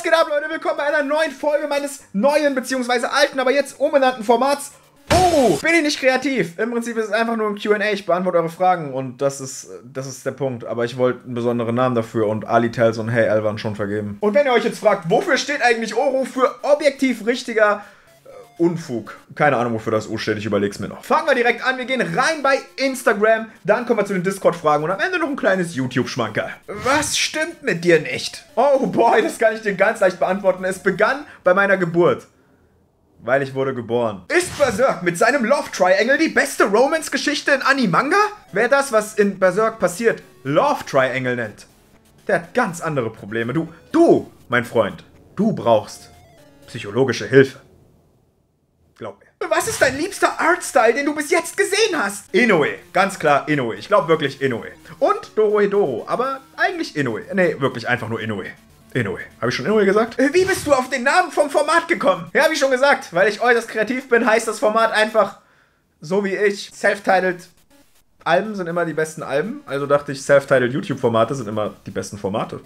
Was geht ab, Leute? Willkommen bei einer neuen Folge meines neuen bzw. alten, aber jetzt umbenannten Formats. Oh, bin ich nicht kreativ? Im Prinzip ist es einfach nur ein Q&A. Ich beantworte eure Fragen und das ist der Punkt. Aber ich wollte einen besonderen Namen dafür und Ali Tells und Hey Al waren schon vergeben. Und wenn ihr euch jetzt fragt, wofür steht eigentlich Oro? Für objektiv richtiger Unfug. Keine Ahnung, wofür das O steht, ich überleg's mir noch. Fangen wir direkt an, wir gehen rein bei Instagram, dann kommen wir zu den Discord-Fragen und am Ende noch ein kleines YouTube-Schmankerl. Was stimmt mit dir nicht? Oh boy, das kann ich dir ganz leicht beantworten. Es begann bei meiner Geburt. Weil ich wurde geboren. Ist Berserk mit seinem Love Triangle die beste Romance-Geschichte in Animanga? Wer das, was in Berserk passiert, Love Triangle nennt, der hat ganz andere Probleme. Du, mein Freund, du brauchst psychologische Hilfe. Glaub mir. Was ist dein liebster Artstyle, den du bis jetzt gesehen hast? Inoue. Ganz klar Inoue. Ich glaube wirklich Inoue. Und Dorohedoro. Aber eigentlich Inoue. Nee, wirklich einfach nur Inoue. Inoue. Habe ich schon Inoue gesagt? Wie bist du auf den Namen vom Format gekommen? Ja, wie schon gesagt, weil ich äußerst kreativ bin, heißt das Format einfach so wie ich. Self-titled Alben sind immer die besten Alben. Also dachte ich, Self-titled YouTube-Formate sind immer die besten Formate.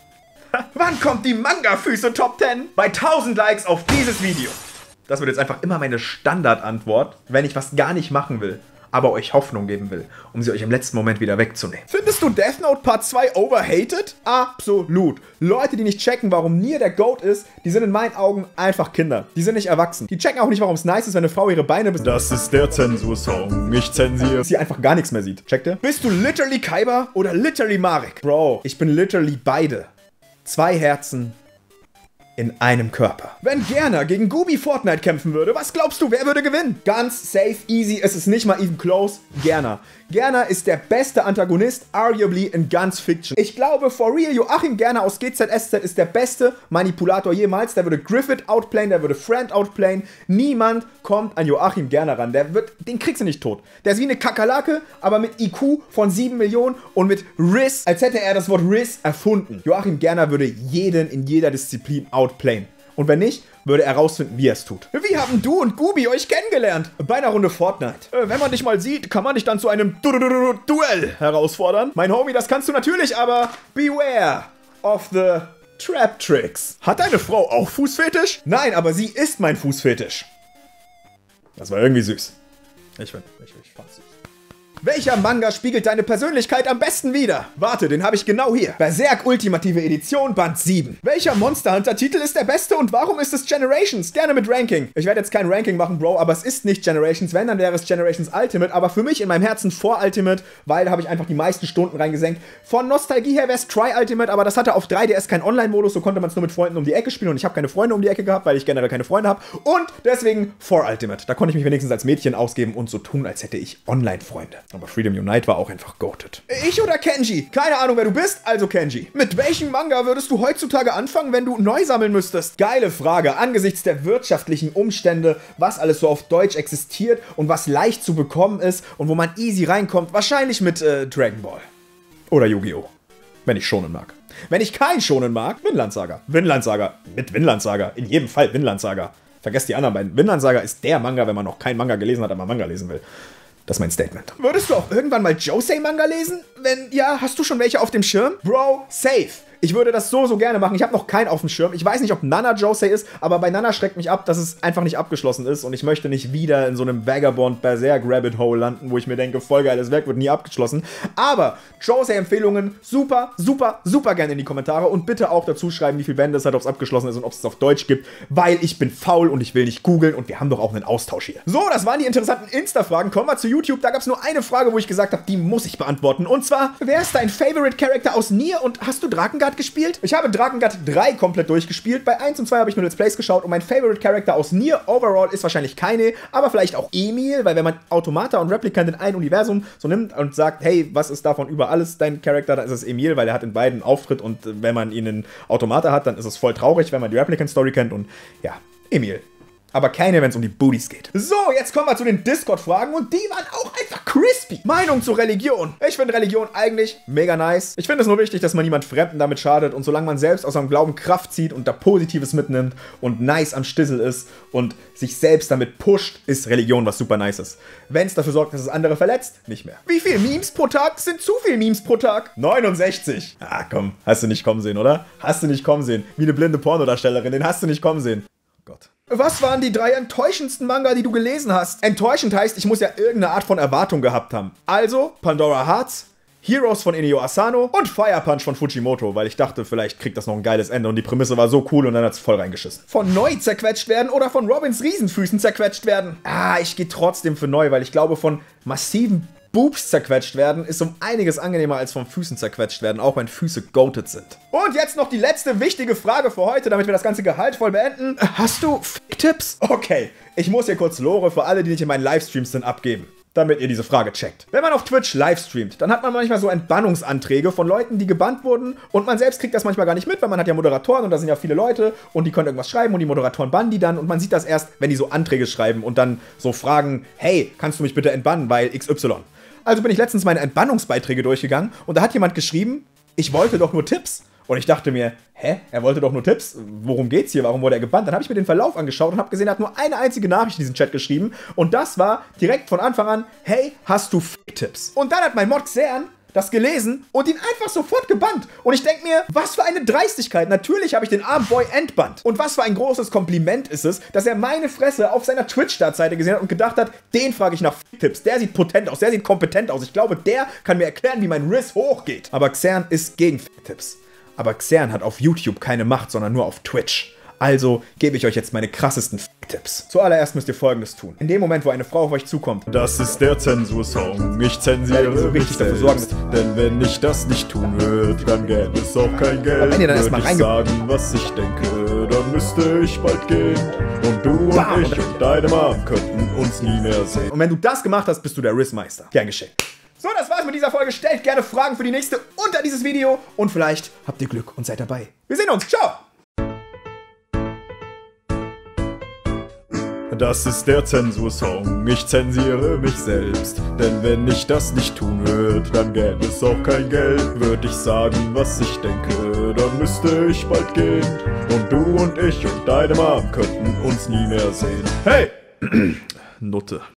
Wann kommt die Manga-Füße Top 10? Bei 1000 Likes auf dieses Video. Das wird jetzt einfach immer meine Standardantwort, wenn ich was gar nicht machen will, aber euch Hoffnung geben will, um sie euch im letzten Moment wieder wegzunehmen. Findest du Death Note Part 2 overhated? Absolut. Leute, die nicht checken, warum Nier der GOAT ist, die sind in meinen Augen einfach Kinder. Die sind nicht erwachsen. Die checken auch nicht, warum es nice ist, wenn eine Frau ihre Beine bis... Das ist der Zensursong. Ich zensiere. Sie einfach gar nichts mehr sieht. Checkt ihr? Bist du literally Kaiba oder literally Marek? Bro, ich bin literally beide. 2 Herzen in einem Körper. Wenn Gerner gegen Gubi Fortnite kämpfen würde, was glaubst du, wer würde gewinnen? Ganz safe, easy, es ist nicht mal even close. Gerner. Gerner ist der beste Antagonist, arguably in ganz Fiction. Ich glaube, for real, Joachim Gerner aus GZSZ ist der beste Manipulator jemals. Der würde Griffith outplayen, der würde Friend outplayen. Niemand kommt an Joachim Gerner ran. Den kriegst du nicht tot. Der ist wie eine Kakerlake, aber mit IQ von 7 Millionen und mit Riss, als hätte er das Wort Riss erfunden. Joachim Gerner würde jeden in jeder Disziplin outplayen. Und wenn nicht, würde er rausfinden, wie er es tut. Wie haben du und Gubi euch kennengelernt? Bei einer Runde Fortnite. Wenn man dich mal sieht, kann man dich dann zu einem Duell herausfordern. Mein Homie, das kannst du natürlich, aber beware of the Trap Tricks. Hat deine Frau auch Fußfetisch? Nein, aber sie ist mein Fußfetisch. Das war irgendwie süß. Ich fand's süß. Welcher Manga spiegelt deine Persönlichkeit am besten wider? Warte, den habe ich genau hier. Berserk Ultimative Edition, Band 7. Welcher Monster Hunter Titel ist der beste und warum ist es Generations? Gerne mit Ranking. Ich werde jetzt kein Ranking machen, Bro, aber es ist nicht Generations. Wenn, dann wäre es Generations Ultimate. Aber für mich in meinem Herzen vor Ultimate, weil da habe ich einfach die meisten Stunden reingesenkt. Von Nostalgie her wäre es Try Ultimate, aber das hatte auf 3DS keinen Online-Modus. So konnte man es nur mit Freunden um die Ecke spielen. Und ich habe keine Freunde um die Ecke gehabt, weil ich generell keine Freunde habe. Und deswegen For Ultimate. Da konnte ich mich wenigstens als Mädchen ausgeben und so tun, als hätte ich Online-Freunde. Aber Freedom Unite war auch einfach goated. Ich oder Kenji? Keine Ahnung, wer du bist, also Kenji. Mit welchem Manga würdest du heutzutage anfangen, wenn du neu sammeln müsstest? Geile Frage. Angesichts der wirtschaftlichen Umstände, was alles so auf Deutsch existiert und was leicht zu bekommen ist und wo man easy reinkommt, wahrscheinlich mit Dragon Ball. Oder Yu-Gi-Oh! Wenn ich Shonen mag. Wenn ich kein Shonen mag, Vinland Saga. Vinland Saga. Mit Vinland Saga. In jedem Fall Vinland Saga. Vergesst die anderen beiden. Vinland Saga ist der Manga, wenn man noch keinen Manga gelesen hat, aber Manga lesen will. Das ist mein Statement. Würdest du auch irgendwann mal Josei-Manga lesen? Wenn ja, hast du schon welche auf dem Schirm? Bro, safe. Ich würde das so gerne machen. Ich habe noch keinen auf dem Schirm. Ich weiß nicht, ob Nana Josei ist, aber bei Nana schreckt mich ab, dass es einfach nicht abgeschlossen ist und ich möchte nicht wieder in so einem Vagabond Berserk Rabbit Hole landen, wo ich mir denke, voll geiles Werk wird nie abgeschlossen. Aber Josei-Empfehlungen super, super, super gerne in die Kommentare und bitte auch dazu schreiben, wie viel Bände es hat, ob es abgeschlossen ist und ob es auf Deutsch gibt, weil ich bin faul und ich will nicht googeln und wir haben doch auch einen Austausch hier. So, das waren die interessanten Insta-Fragen. Kommen wir zu YouTube. Da gab es nur eine Frage, wo ich gesagt habe, die muss ich beantworten. Und zwar, wer ist dein Favorite Character aus Nier und hast du Drakengard gespielt? Ich habe Drakengard 3 komplett durchgespielt. Bei 1 und 2 habe ich nur Let's Plays geschaut und mein Favorite Character aus Nier overall ist wahrscheinlich Kaine, aber vielleicht auch Emil, weil wenn man Automata und Replicant in ein Universum so nimmt und sagt, hey, was ist davon über alles dein Charakter, dann ist es Emil, weil er hat in beiden Auftritt und wenn man ihn in Automata hat, dann ist es voll traurig, wenn man die Replicant-Story kennt und ja, Emil. Aber keine, wenn es um die Booties geht. So, jetzt kommen wir zu den Discord-Fragen und die waren auch einfach Crispy. Meinung zur Religion. Ich finde Religion eigentlich mega nice. Ich finde es nur wichtig, dass man niemand Fremden damit schadet und solange man selbst aus seinem Glauben Kraft zieht und da Positives mitnimmt und nice am Stissel ist und sich selbst damit pusht, ist Religion was super nices. Wenn es dafür sorgt, dass es andere verletzt, nicht mehr. Wie viel Memes pro Tag sind zu viel Memes pro Tag? 69. Ah, komm. Hast du nicht kommen sehen, oder? Hast du nicht kommen sehen. Wie eine blinde Pornodarstellerin. Den hast du nicht kommen sehen. Gott. Was waren die 3 enttäuschendsten Manga, die du gelesen hast? Enttäuschend heißt, ich muss ja irgendeine Art von Erwartung gehabt haben. Also, Pandora Hearts, Heroes von Inio Asano und Fire Punch von Fujimoto, weil ich dachte, vielleicht kriegt das noch ein geiles Ende und die Prämisse war so cool und dann hat's voll reingeschissen. Von Neu zerquetscht werden oder von Robins Riesenfüßen zerquetscht werden? Ah, ich gehe trotzdem für Neu, weil ich glaube, von massiven Boobs zerquetscht werden ist um einiges angenehmer als von Füßen zerquetscht werden, auch wenn Füße goated sind. Und jetzt noch die letzte wichtige Frage für heute, damit wir das Ganze gehaltvoll beenden. Hast du Tipps? Okay, ich muss hier kurz Lore für alle, die nicht in meinen Livestreams sind, abgeben, damit ihr diese Frage checkt. Wenn man auf Twitch livestreamt, dann hat man manchmal so Entbannungsanträge von Leuten, die gebannt wurden und man selbst kriegt das manchmal gar nicht mit, weil man hat ja Moderatoren und da sind ja viele Leute und die können irgendwas schreiben und die Moderatoren bannen die dann und man sieht das erst, wenn die so Anträge schreiben und dann so fragen, hey, kannst du mich bitte entbannen, weil XY. Also bin ich letztens meine Entbannungsbeiträge durchgegangen und da hat jemand geschrieben, ich wollte doch nur Tipps. Und ich dachte mir, hä? Er wollte doch nur Tipps? Worum geht's hier? Warum wurde er gebannt? Dann habe ich mir den Verlauf angeschaut und habe gesehen, er hat nur eine einzige Nachricht in diesen Chat geschrieben. Und das war direkt von Anfang an, hey, hast du Tipps? Und dann hat mein Mod Xern das gelesen und ihn einfach sofort gebannt. Und ich denke mir, was für eine Dreistigkeit. Natürlich habe ich den armen Boy entbannt. Und was für ein großes Kompliment ist es, dass er meine Fresse auf seiner Twitch-Startseite gesehen hat und gedacht hat, den frage ich nach Tipps. Der sieht potent aus, der sieht kompetent aus. Ich glaube, der kann mir erklären, wie mein Riss hochgeht. Aber Xern ist gegen Tipps. Aber Xern hat auf YouTube keine Macht, sondern nur auf Twitch. Also gebe ich euch jetzt meine krassesten Tipps. Zuallererst müsst ihr Folgendes tun. In dem Moment, wo eine Frau auf euch zukommt. Das ist der Zensursong. Ich zensiere so richtig dafür sorgen. Denn wenn ich das nicht tun würde, dann gäbe es auch kein Geld. Wenn ihr dann erstmal Würde ich sagen, was ich denke, dann müsste ich bald gehen. Und du und ich und deine Mom könnten uns nie mehr sehen. Und wenn du das gemacht hast, bist du der Rissmeister. Gern geschehen. So, das war's mit dieser Folge. Stellt gerne Fragen für die nächste unter dieses Video. Und vielleicht habt ihr Glück und seid dabei. Wir sehen uns. Ciao. Das ist der Zensursong, ich zensiere mich selbst. Denn wenn ich das nicht tun würde, dann gäbe es auch kein Geld. Würde ich sagen, was ich denke, dann müsste ich bald gehen. Und du und ich und deine Mom könnten uns nie mehr sehen. Hey! Nutte.